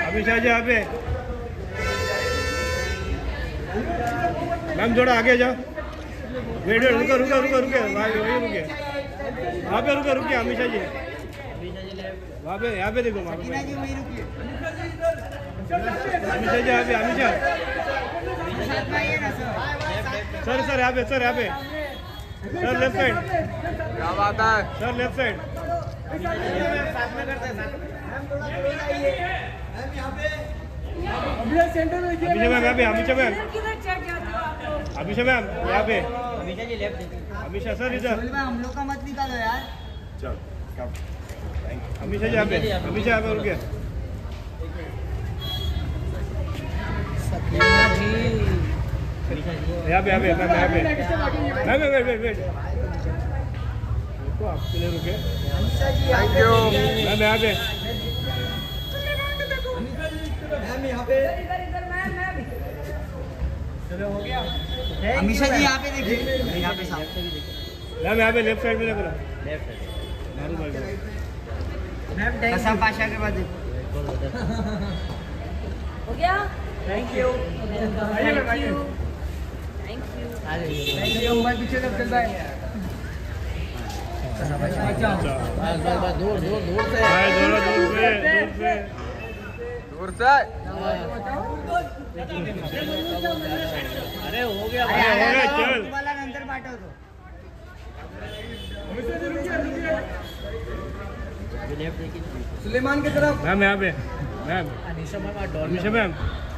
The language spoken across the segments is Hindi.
अभिषा जी यहाँ पे। मैम थोड़ा आगे जाओ। वेट वेट रुको रुको रुको रुके वही रुके वहाँ पे रुको रुके अमीषा जी वहाँ पे यहाँ पे देखो वहाँ पे अमीषा जी यहाँ पे अमीषा सर सर यहाँ पे सर लेफ्ट साइड क्या बात है sir left side Abhisha ma'am यहाँ पे अमीषा मैम यहाँ पे अमीषा सर इधर हम लोग का मत निकालो यार। चल अमीषा जी यहाँ पे रुके यहाँ पे मैम वेट रुको आपके लिए रुके थैंक यू मैम यहाँ पे अमीषा जी यहाँ पे देखिए यहाँ पे मैम यहाँ पे लेफ्ट साइड में देखो कसम पाशा के बाद देखो हो गया। थैंक यू पीछे तक चल रहा है। दूर से अरे हो गया चल वाला नंतर पाठवतो। सुलेमान की तरफ मैम यहाँ पे मैम अमीषा मैम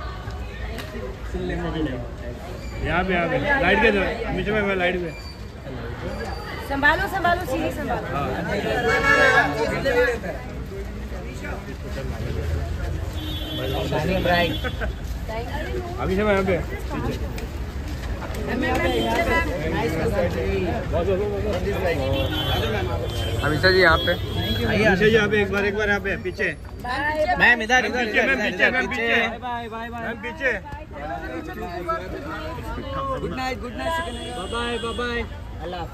यहाँ पे लाइट के दो अमीषा मैम लाइट पे संभालो सीढ़ी संभालो। अमीषा मैम यहाँ पे अमीषा जी यहाँ पे अमीषा जी यहाँ पे एक बार यहाँ पे पीछे मैम इधर पीछे गुड नाइट बाय बाय।